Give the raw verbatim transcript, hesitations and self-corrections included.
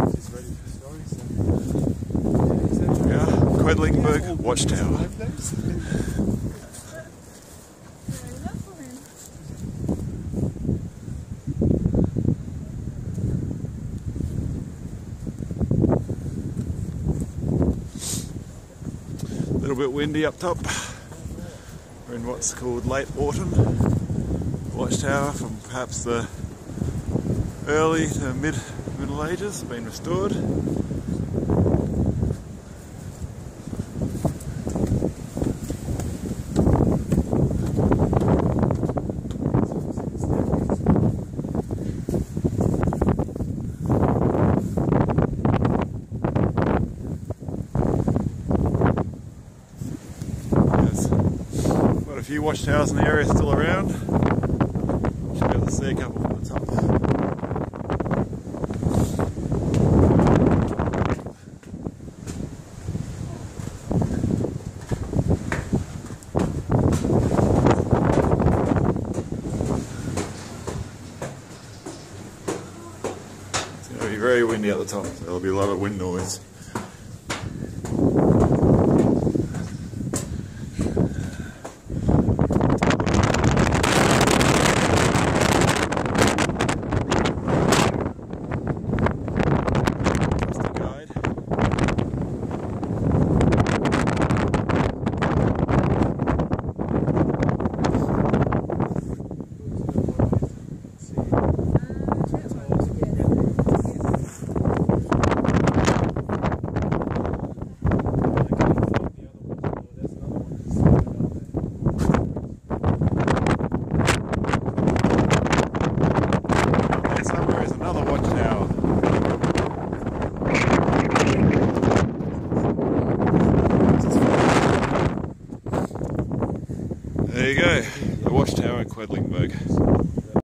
Yeah, Quedlinburg Watchtower. A little bit windy up top. We're in what's called late autumn. Watchtower from perhaps the early to mid Middle Ages, been restored. There's quite a few watchtowers in the area still around. Should be able to see a couple from the top. It's going to be very windy at the top, so there'll be a lot of wind noise. There you go, the watchtower at Quedlinburg.